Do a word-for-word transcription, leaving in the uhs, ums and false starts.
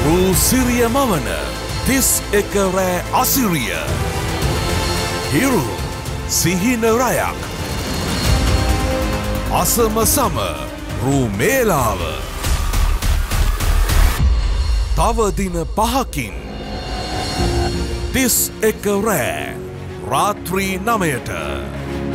රූ සිරිය මවන තිස් එක රෑ අසිරිය. හිරු සිහින රයක්. අසම සම රූ මේලාව. තව දින පහකින් තිස් එක රෑ රාත්‍රී නමයට